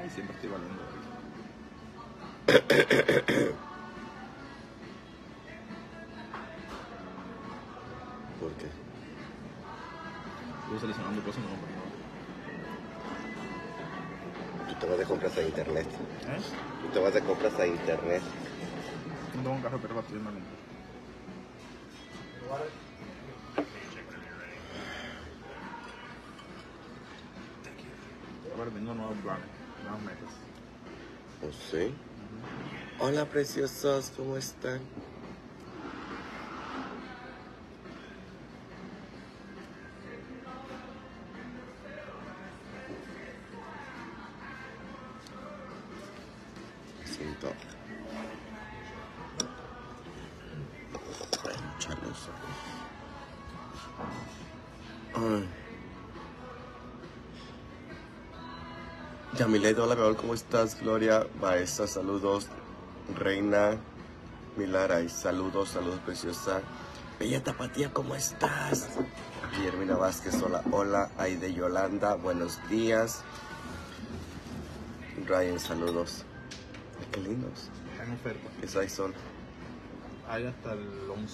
y siempre estoy valiendo. ¿Por qué? Estoy seleccionando cosas, no compré nada. Tú te vas de compras a internet. ¿Eh? Tú te vas de compras a internet. No tengo un carro, pero la estoy yendo a comprar. Ahora tengo nuevos planes, nuevas metas. ¿Oh, sí? Hola, preciosos, ¿cómo están? Siento. Charloso. Ay. Yamilet, hola, mi amor, ¿cómo estás? Gloria, Baeza, saludos. Reina, Milara, y saludos, preciosa. Bella Tapatía, ¿cómo estás? Guillermina Vázquez, hola, hola. Aide Yolanda, buenos días. Ryan, saludos. Ay, qué lindos. Está en oferta. ¿Qué size son? Hay hasta el 11.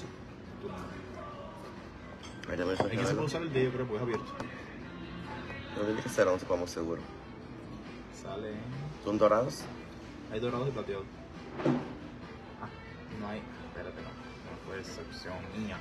Ay, ya me Hay que saber fijaron. usar el de yo creo, porque es abierto. No tiene que ser 11, vamos seguro. Sale en... ¿Son dorados? Hay dorados y plateados. Ah, no hay... Espérate, no. No fue excepción mía.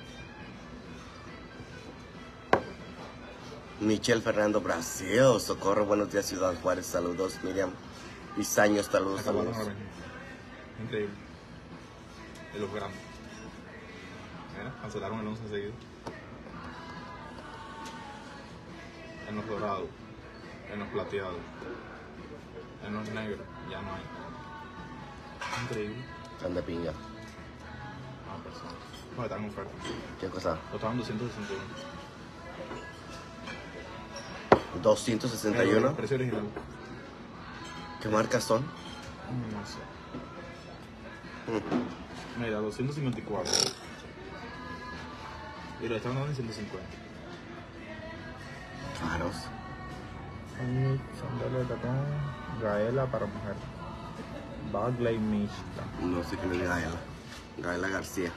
Michelle Fernando, Brasil. Socorro, buenos días, Ciudad Juárez. Saludos, Miriam. Bisaños, saludos, Acabaron saludos. ahora mismo. Increíble. De los grandes. Mira, cancelaron el 11 seguido. En los dorados, en los plateados, en los negros, ya no hay. Increíble. Están de pinga. No, personas. No, están en oferta. ¿Qué cosa? Lo estaban 261. 261. Precio original. ¿Qué marcas son? No sé. Mira, 254. Y lo estaban dando en 150. Caros. Sandales de tacón. Gaela para mujer. Bagley Mixta. No sé quién es Gaela. Gaela García.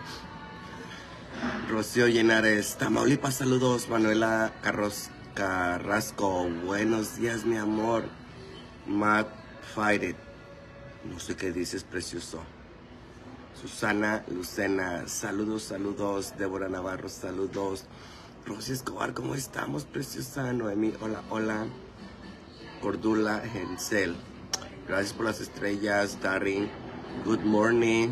Rocío Llenares, Tamaulipas, saludos. Manuela Carrasco, buenos días, mi amor. Matt Fight It. No sé qué dices, precioso. Susana Lucena, saludos, saludos. Débora Navarro, saludos. Rosy Escobar, ¿cómo estamos, preciosa? Noemí, hola, hola. Cordula Hensel, gracias por las estrellas. Darin, good morning.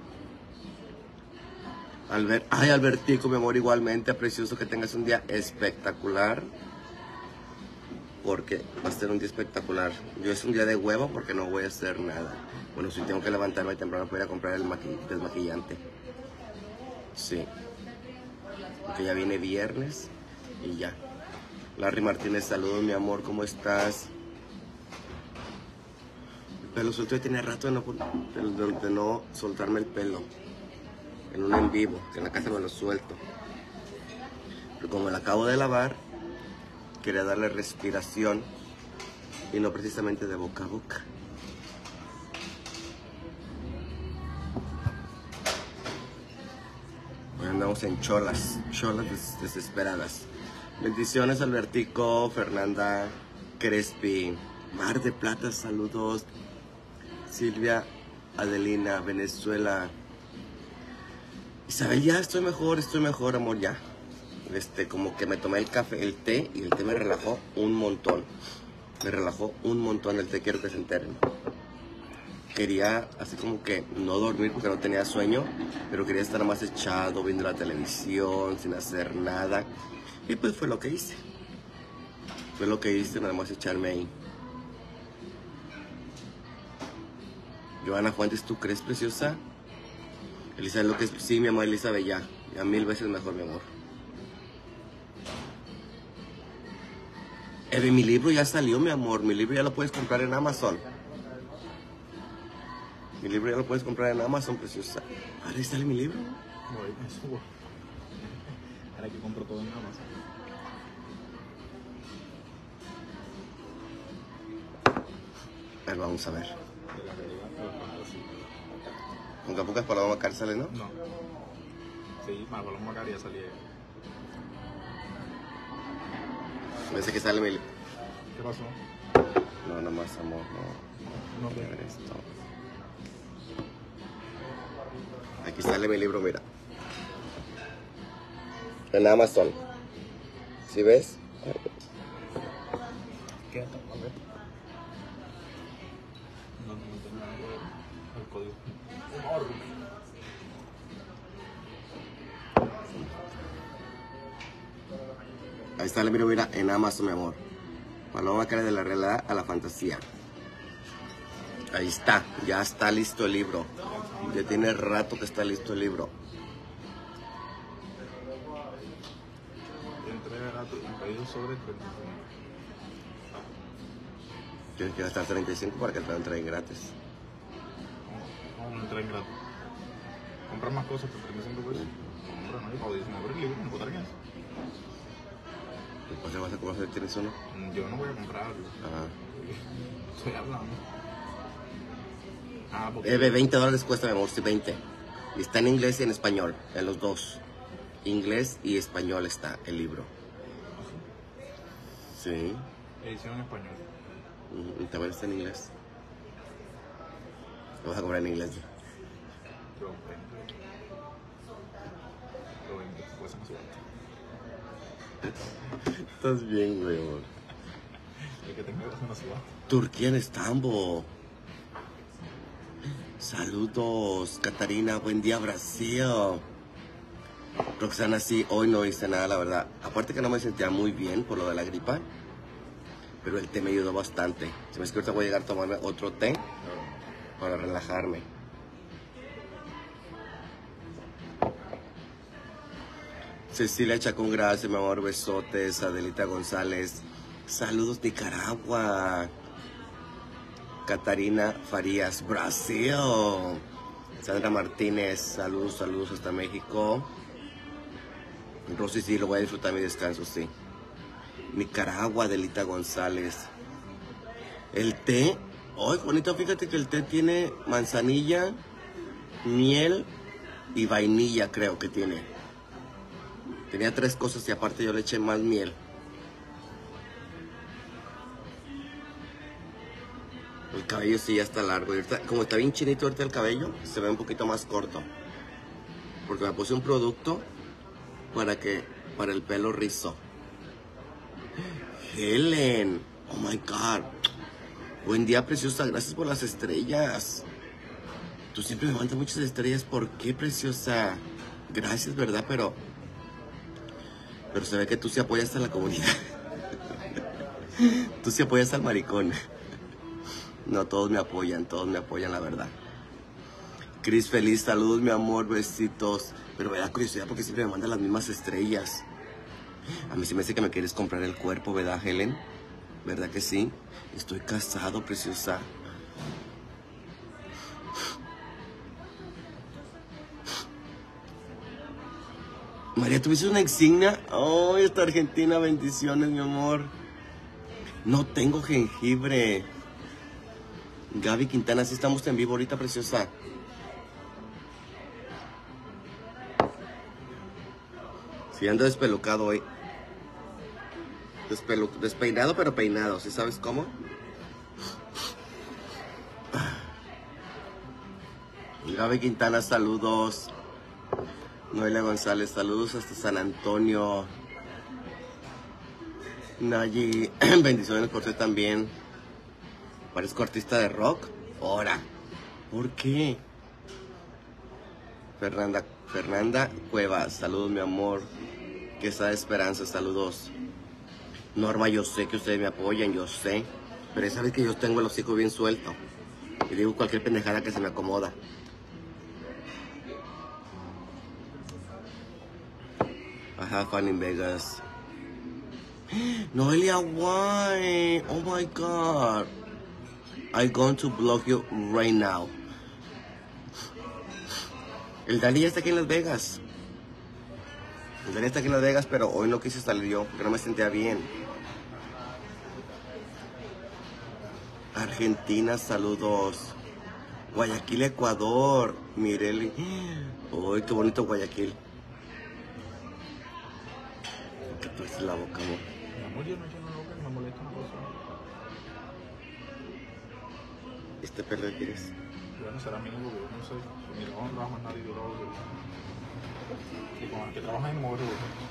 Albertico, mi amor, igualmente, precioso, que tengas un día espectacular. Porque va a ser un día espectacular. Yo es un día de huevo porque no voy a hacer nada. Bueno, si tengo que levantarme temprano para ir a comprar el desmaquillante. Sí. Porque ya viene viernes y ya. Larry Martínez, saludos, mi amor, ¿cómo estás? El pelo suelto, ya tenía rato de no soltarme el pelo. En un en vivo, que en la casa me lo suelto. Pero como lo acabo de lavar, quería darle respiración y no precisamente de boca a boca. Hoy andamos en cholas desesperadas. Bendiciones, Albertico, Fernanda, Crespi, Mar de Plata, saludos. Silvia, Adelina, Venezuela. Isabel, ya estoy mejor, amor, ya. Como que me tomé el café, el té, y el té me relajó un montón. Me relajó un montón el té, quiero que se enteren. Quería así como que no dormir porque no tenía sueño, pero quería estar más echado, viendo la televisión, sin hacer nada. Y pues fue lo que hice. Nada más echarme ahí. Joana Fuentes, ¿tú crees, preciosa? Elizabeth, lo que es, sí, mi amor, Elizabeth, ya 1000 veces mejor, mi amor. Eve, mi libro ya salió, mi amor. Mi libro ya lo puedes comprar en Amazon. Mi libro ya lo puedes comprar en Amazon, preciosa. Ahora ahí sale mi libro. Ahora que compro todo en Amazon. ver, vamos a ver. De la realidad a la fantasía. Con Capucas Paloma Macar sale, ¿no? No. Sí, Paloma Macar ya salía. Me dice que sale mi... ¿Qué pasó? No, nada más, amor, no. No Voy a ver te... esto. Aquí sale mi libro, mira. En Amazon. ¿Sí ves? Quédate, a ver. No tengo nada que ver. El código. Enorme. Ahí está el libro, mira, en Amazon, mi amor. Paloma Macar de la realidad a la fantasía. Ahí está, ya está listo el libro. Ya tiene rato que está listo el libro. Entrega gratis en pedido sobre 35. Tienes que gastar 35 para que te lo entreguen gratis. No, no entreguen gratis. Comprar más cosas por 35 pesos. Compra, no, yo pago 19 por el libro, no puedo estar en eso. Después le vas a comprar si tienes uno. Yo no voy a comprarlo. Ajá. Estoy hablando. Ah, porque... $20 cuesta, mi amor, sí, 20. Y está en inglés y en español, en los dos. Inglés y español está el libro. Sí. Edición en español. Y también está en inglés. Lo vas a comprar en inglés. Yo 20. Lo 20, pues no suerte. Estás bien, güey, amor. El que tenga es una ciudad. Turquía en Estambul. Saludos, Catarina. Buen día, Brasil. Roxana, sí, hoy no hice nada, la verdad. Aparte que no me sentía muy bien por lo de la gripa. Pero el té me ayudó bastante. Se me es que ahorita voy a llegar a tomarme otro té para relajarme. Cecilia Chacón, gracias, mi amor. Besotes. Adelita González. Saludos, Nicaragua. Catarina Farías, Brasil. Sandra Martínez, saludos, saludos hasta México. Rosy, sí, lo voy a disfrutar mi descanso, sí. Nicaragua, Adelita González. El té, ay, bonito, fíjate que el té tiene manzanilla, miel y vainilla, creo que tiene. Tenía 3 cosas y aparte yo le eché más miel. El cabello sí ya está largo. Y ahorita, como está bien chinito ahorita el cabello, se ve un poquito más corto. Porque me puse un producto para el pelo rizo. Helen, oh my God. Buen día, preciosa. Gracias por las estrellas. Tú siempre me mandas muchas estrellas. ¿Por qué, preciosa? Gracias, ¿verdad? Pero se ve que tú sí apoyas a la comunidad. Tú sí apoyas al maricón. No, todos me apoyan, la verdad. Cris Feliz, saludos, mi amor, besitos. Pero me da curiosidad porque siempre me mandan las mismas estrellas. A mí se me hace que me quieres comprar el cuerpo, ¿verdad, Helen? ¿Verdad que sí? Estoy casado, preciosa. María, ¿tuviste una insignia? Oh, esta Argentina, bendiciones, mi amor. No tengo jengibre. Gaby Quintana, sí estamos en vivo ahorita, preciosa. Sí, ando despelucado hoy. Despeinado, pero peinado, ¿sí sabes cómo? Gaby Quintana, saludos. Noelia González, saludos hasta San Antonio. Nayi, bendiciones por usted también. Parezco artista de rock. Ahora, ¿por qué? Fernanda Cuevas, saludos, mi amor. Que está de esperanza, saludos. Norma, yo sé que ustedes me apoyan, yo sé. Pero sabes que yo tengo el hocico bien suelto. Y digo cualquier pendejada que se me acomoda. I have fun in Vegas. Noelia, why? Oh my God. I'm going to block you right now. El Dani ya está aquí en Las Vegas. El Dani está aquí en Las Vegas, pero hoy no quise salir yo, porque no me sentía bien. Argentina, saludos. Guayaquil, Ecuador. Mireli. Uy, qué bonito Guayaquil. ¿Qué te hace la boca, amor? Mi amor, yo no echo una boca, me molesta una cosa. ¿Este perro de quién es? Bueno, será mi hijo, yo no sé. Mi trabajo no trabaja más nadie, yo lo hago yo. Y con el que trabaja en Moro,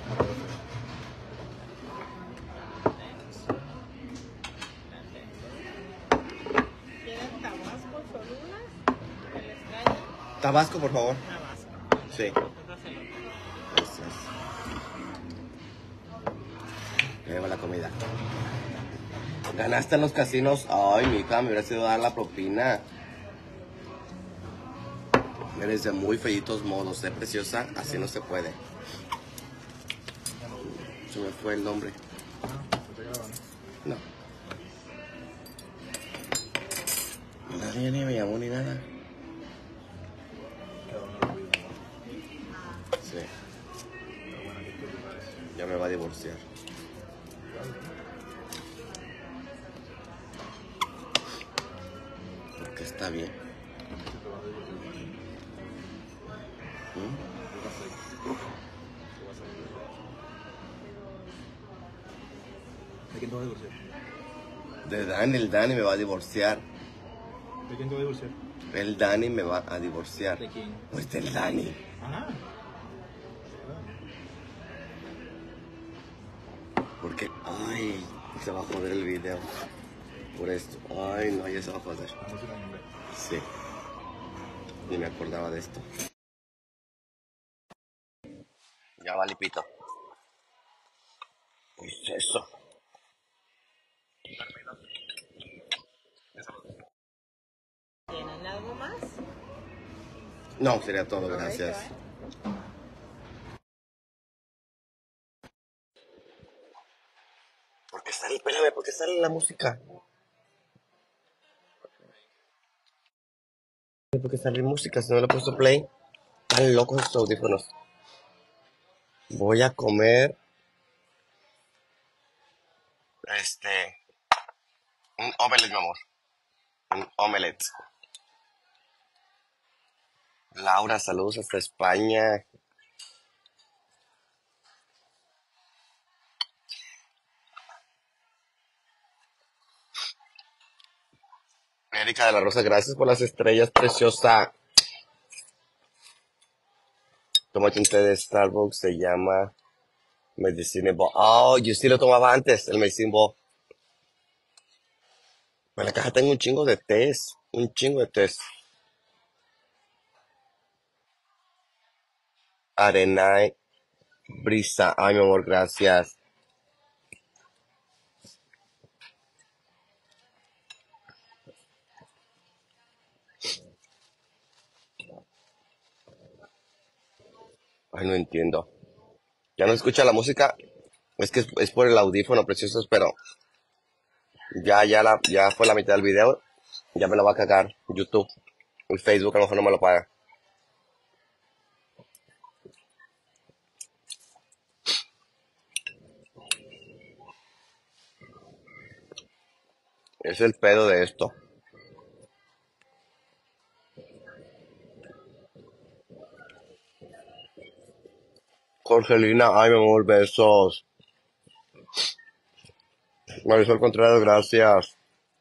¿Quieren Tabasco, Cholula? ¿Que les traiga? Tabasco, por favor. Tabasco. Sí. Entónselo. Gracias. Ya lleva la comida. ¿Ganaste en los casinos? Ay, mija, me hubiera sido dar la propina. Eres de muy feitos modos, preciosa. Así no se puede. Se me fue el nombre. No. Nadie ni me llamó ni nada. Sí. Ya me va a divorciar. Porque está bien. ¿Mm? ¿De quién te vas a divorciar? De Dani, el Dani me va a divorciar. ¿De quién te vas a divorciar? El Dani me va a divorciar. ¿De quién? Pues del Dani. Ajá. Porque, ay, se va a joder el video. Por esto. Ay, no, ya se va a joder. La música en inglés. Sí. Ni me acordaba de esto. Ya va, Lipito. ¿Qué es eso? ¿Tienen algo más? No, sería todo, gracias. ¿Por qué sale? Espérame, ¿por qué sale la música? ¿Por qué sale música? Si no le he puesto play. Están locos estos audífonos. Voy a comer. Un omelette, mi amor. Un omelette. Laura, saludos hasta España. Erika de la Rosa, gracias por las estrellas, preciosa. Tómate un té de Starbucks, se llama Medicine Ball. Oh, yo sí lo tomaba antes, el Medicine Ball. En la caja tengo un chingo de tés, un chingo de tés. Arenay, Brisa, ay mi amor, gracias. Ay, no entiendo. Ya no escucha la música, es que es por el audífono, preciosos, pero ya fue la mitad del video, ya me la va a cagar YouTube. El Facebook a lo mejor no me lo paga. Es el pedo de esto. Jorgelina, ay mi amor, besos. Marisol Contreras, gracias.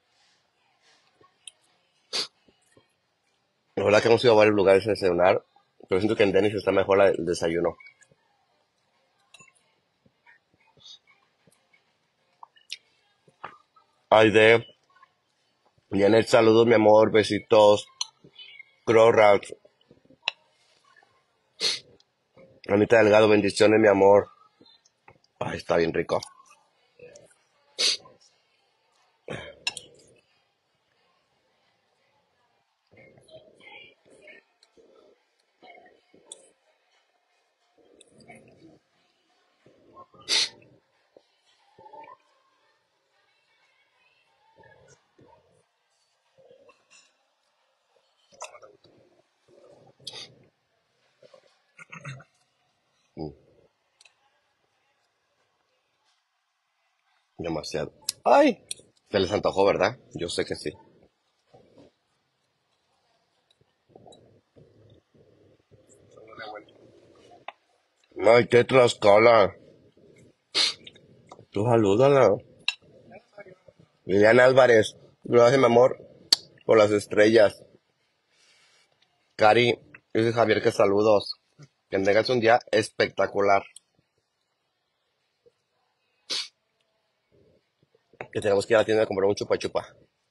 La verdad que hemos ido a varios lugares a desayunar, pero siento que en Dennis está mejor el desayuno. Aide, Janet, saludos mi amor, besitos. Crowrat, Anita Delgado, bendiciones mi amor. Ay, está bien rico. Mm, demasiado. Ay, se les antojó, ¿verdad? Yo sé que sí. Ay, qué Tlaxcala. Tú salúdala. Liliana Álvarez. Gracias, mi amor, por las estrellas. Cari, dice Javier que saludos. Que tengas un día espectacular. Que tenemos que ir a la tienda a comprar un chupa chupa.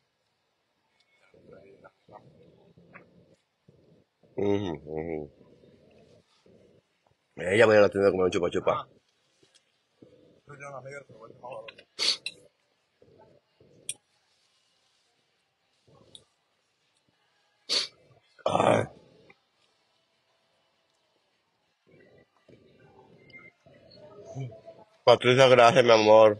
Ujú, ujú. Ella va a ir a la tienda a comprar un chupa chupa. Ay, Patricia, gracias, mi amor.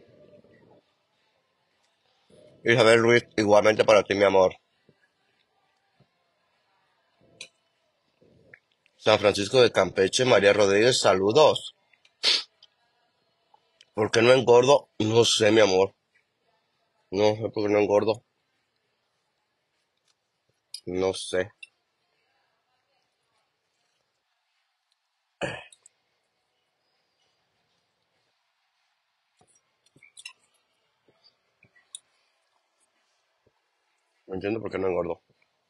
Isabel Ruiz, igualmente para ti, mi amor. San Francisco de Campeche, María Rodríguez, saludos. ¿Por qué no engordo? No sé, mi amor. No sé por qué no engordo. No sé. No entiendo por qué no engordo.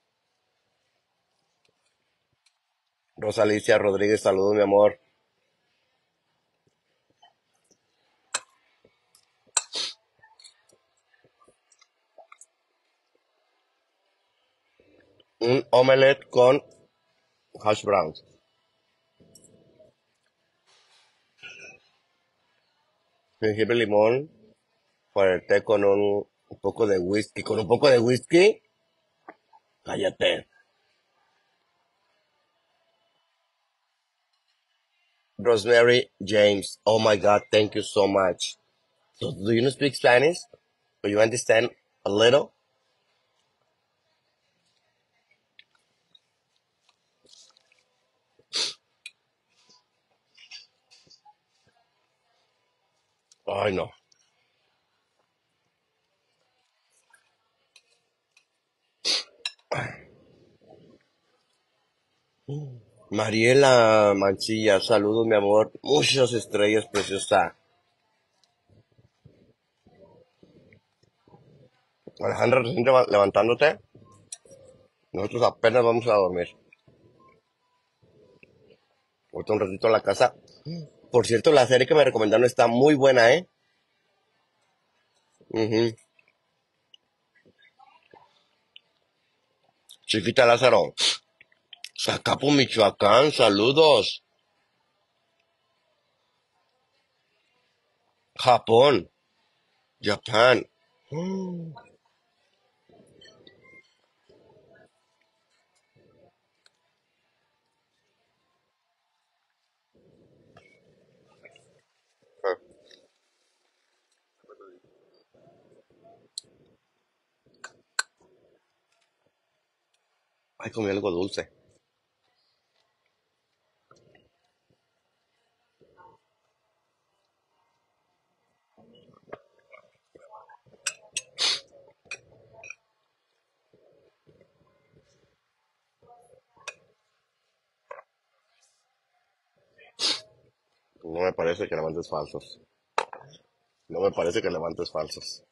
Rosa Alicia Rodríguez, saludos, mi amor. Un omelette con hash browns. Jengibre limón para el té con un poco de whisky. ¿Con un poco de whisky? Cállate. Rosemary James. Oh my God, thank you so much. So, do you speak Spanish? Do you understand a little? Ay, no. Mariela Mancilla, saludos, mi amor. Muchas estrellas, preciosa. Alejandra, recién levantándote. Nosotros apenas vamos a dormir. Ahorita un ratito a la casa. Por cierto, la serie que me recomendaron está muy buena, ¿eh? Ujú. Chiquita Lázaro. Zacapu, Michoacán, saludos. Japón, Japón. Ay, comí algo dulce. No me parece que levantes falsos. No me parece que levantes falsos.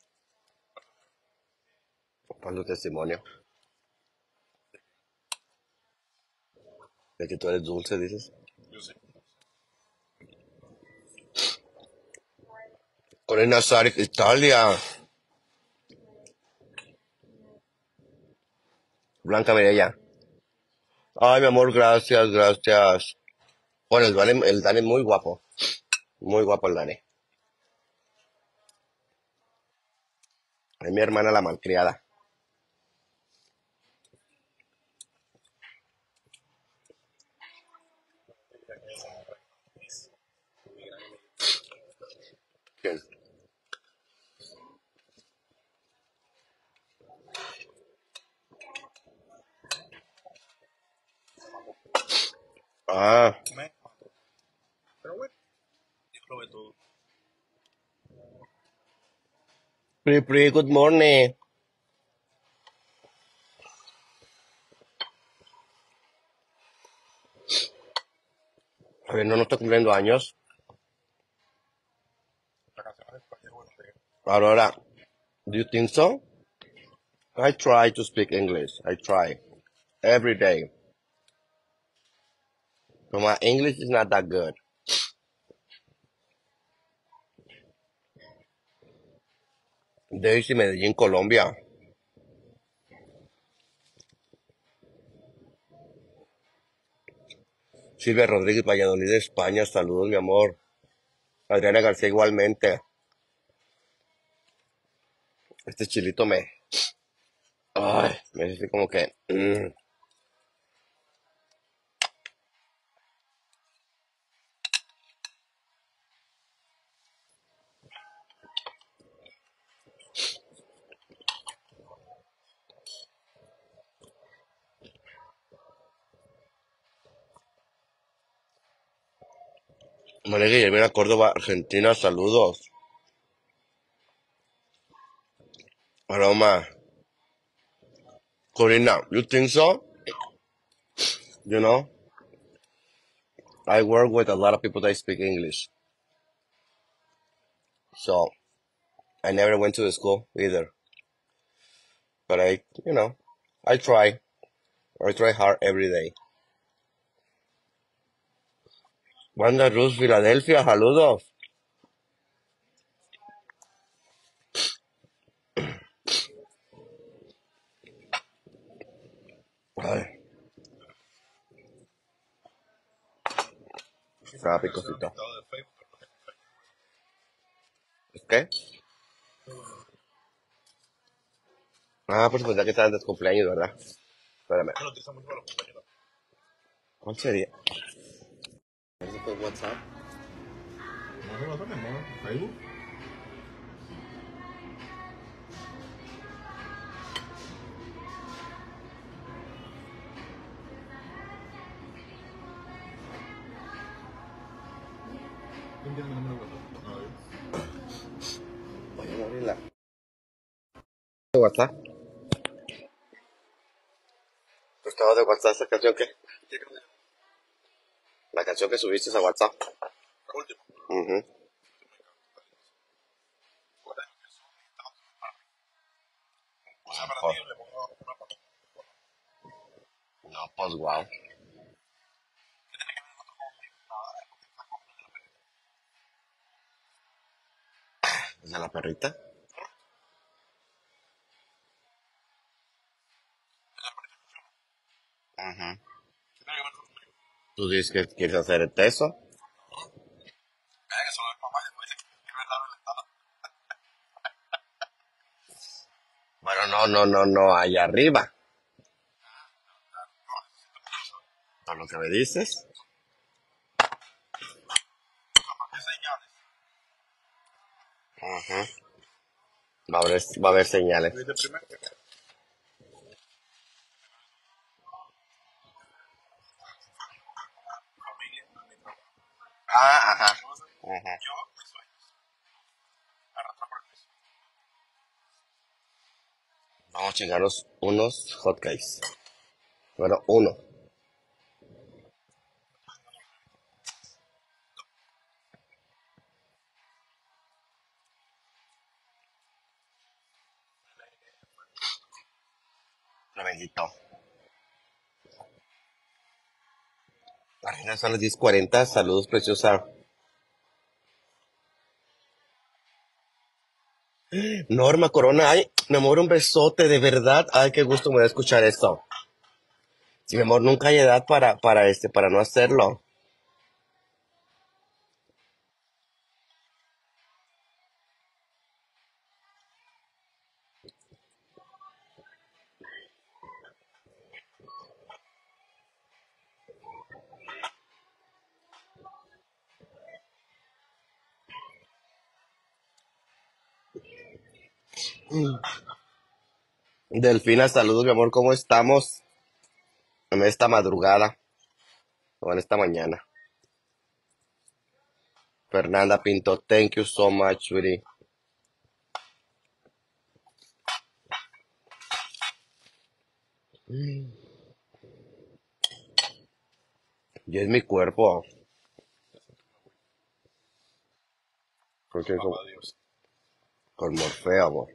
Falso testimonio de que tú eres dulce, dices. Corina Saric, Italia. Blanca Mirella. Ay, mi amor, gracias, gracias. Bueno, el Dani es muy guapo. Muy guapo el Dani. Es mi hermana la malcriada. ¿Quién? Ah, Pri Pri, good morning. No, no estoy cumpliendo años. La canción es de España, bueno, de... Aurora, do you think so? I try to speak English. I try. Every day. But my English is not that good. Daisy, Medellín, Colombia. Silvia Rodríguez, Valladolid, España. Saludos, mi amor. Adriana García, igualmente. Este chilito me... Ay, me dice como que... María Guillermina Córdoba, Argentina, saludos. Aroma. Corina, you think so? You know, I work with a lot of people that speak English. So, I never went to the school either. But I try. I try hard every day. Wanda Ruz, Filadelfia, saludos. Ay, estaba picosito. Todo de Facebook, ¿Es qué? Ah, pues ya que estás de cumpleaños, ¿verdad? Espérame. lo utiliza mucho para los compañeros. ¿Cuál sería? ¿Eso por WhatsApp? No se lo hacen, amor. Facebook. ¿Quién tiene mi número de WhatsApp? No, yo. Voy a abrirla. ¿De WhatsApp? ¿Tu estado de WhatsApp esa canción qué? La canción que subiste a WhatsApp. La última. Mhm. O sea, para ti le pongo una foto. No, pues wow. ¿Es de la perrita? Mhm. ¿Tú dices que quieres hacer el teso? Que solo es papá, que es verdad, no le está. Bueno, no, allá arriba. ¿Por lo que me dices? ¿Qué señales? Ujú. Va a haber señales. Desde primero. Familia, mi trabajo. Ah, ajá. Ujú. Yo, mis sueños. Arrastrar por el piso. Vamos a chingarnos unos hotcakes. Bueno, uno. Lo bendito. Apenas son las 10:40. Saludos, preciosa. Norma Corona, ay, mi amor, un besote, de verdad. Ay, qué gusto me da escuchar esto. Sí, mi amor, nunca hay edad para no hacerlo. Delfina, saludos, mi amor, ¿cómo estamos en esta madrugada o en esta mañana? Fernanda Pinto, thank you so much, sweetie. Y es mi cuerpo. ¿Con quién? Papá Dios. Con Morfeo, amor.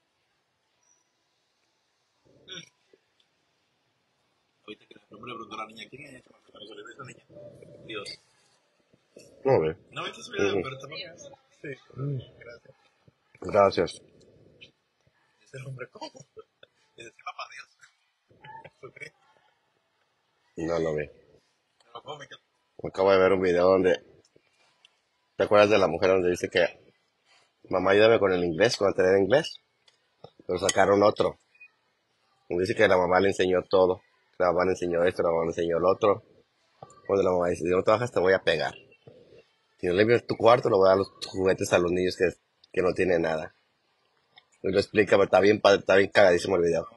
Ahorita que le preguntó a la niña, ¿quién es ella? Cuando se le ve a esa niña. Dios. No, ve. ¿No viste su video? Ujú. Pero está bien. Sí. Gracias. Gracias. Ese hombre, ¿cómo? Dice, sí, papá Dios. Jesucristo. No lo vi. Pero come que... Acabo de ver un video donde... ¿Te acuerdas de la mujer donde dice que mamá ayúdame con el inglés, con el taller de inglés? Pero sacaron otro. Dice que la mamá le enseñó todo. La mamá le enseñó esto, la mamá le enseñó lo otro. Cuando la mamá dice, si no trabajas te voy a pegar. Si no limpias tu cuarto, le voy a dar los juguetes a los niños que no tienen nada. Y lo explica, pero está bien, está bien cagadísimo el video.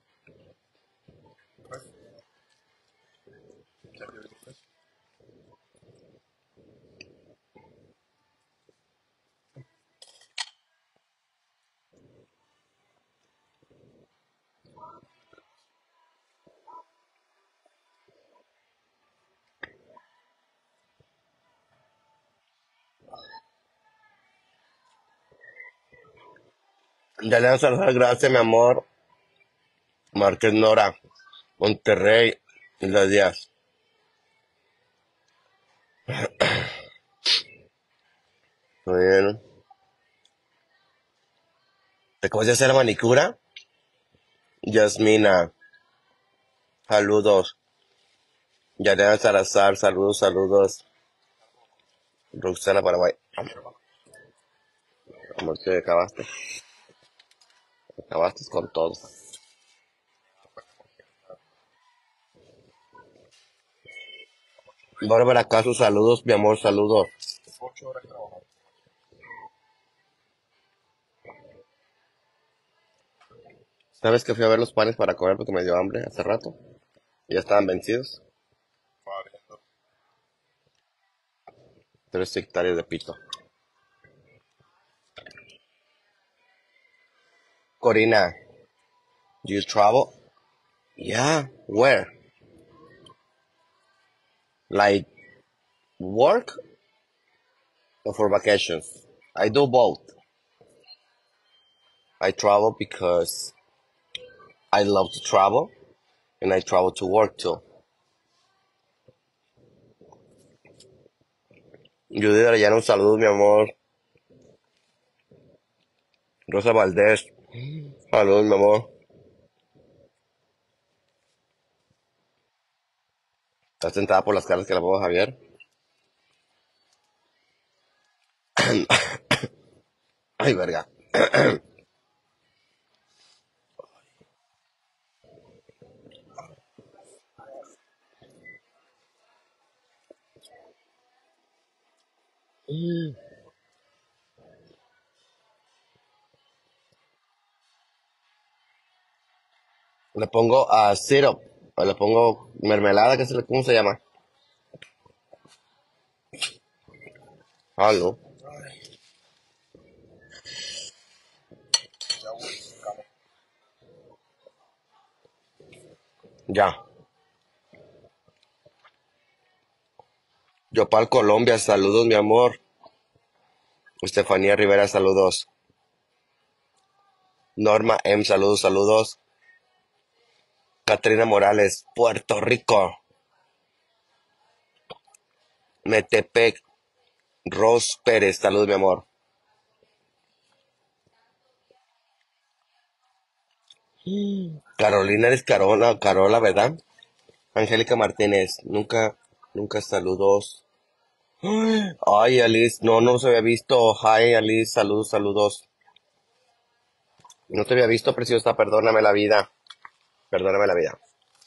Ya le dan saludar, gracias, mi amor. Márquez Nora, Monterrey, Islas Díaz. Muy bien. ¿Te acabas de hacer la manicura? Yasmina, saludos. Yadea Salazar, saludos, saludos. Roxana Paraguay. Amor, que acabaste. Acabaste con todo. Bárbara Caso, saludos, mi amor, saludos. 8 horas de trabajo. ¿Sabes que fui a ver los panes para comer porque me dio hambre hace rato? Y ya estaban vencidos. 3 hectáreas de pito. Corina, do you travel? Yeah, where? Like work or for vacations? I do both. I travel because I love to travel and I travel to work too. Judith Arellano, un saludo, mi amor. Rosa Valdés, saludos, mi amor. ¿Estás sentada por las caras que le pongo a Javier? Ay, verga. Le pongo a syrup, o le pongo mermelada, ¿cómo se llama? Algo. Ya. Yopal Colombia, saludos, mi amor. Estefanía Rivera, saludos. Norma M, saludos, saludos. Catrina Morales, Puerto Rico. Metepec, Ros Pérez, saludos, mi amor. Carolina eres Carola, ¿verdad? Angélica Martínez, nunca saludos. Ay, Alice, no se había visto. Hi, Alice, saludos, saludos. No te había visto, preciosa, perdóname la vida. Perdóname la vida.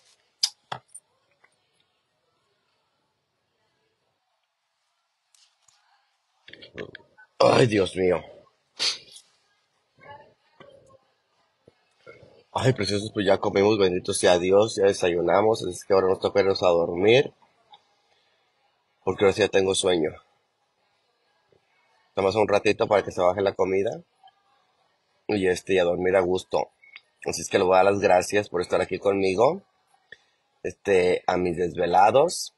Ay, Dios mío. Ay, preciosos, pues ya comimos, bendito sea Dios, ya desayunamos, así que ahora nos toca irnos a dormir, porque ahora sí ya tengo sueño. Tomas un ratito para que se baje la comida y a dormir a gusto. Así es que le voy a dar las gracias por estar aquí conmigo, a mis desvelados.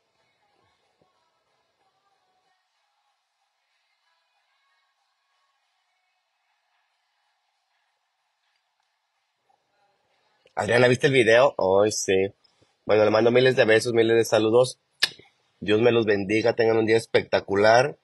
Adriana, ¿viste el video? Hoy sí. Bueno, le mando miles de besos, miles de saludos. Dios me los bendiga, tengan un día espectacular.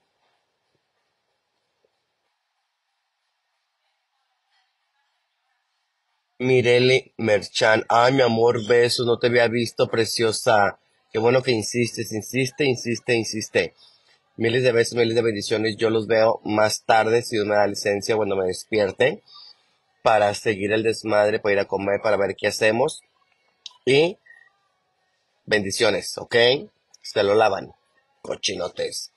Mireli Merchan, ay mi amor, besos, no te había visto, preciosa. Qué bueno que insistes, insiste, insiste, insiste. Miles de besos, miles de bendiciones. Yo los veo más tarde, si Dios me da licencia, cuando me despierte, para seguir el desmadre, para ir a comer, para ver qué hacemos. Y bendiciones, ¿ok? Se lo lavan, cochinotes.